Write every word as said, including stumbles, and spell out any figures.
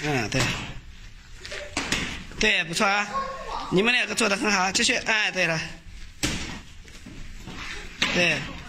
嗯，对，对，不错啊，你们两个做的很好，继续，哎，对了，对。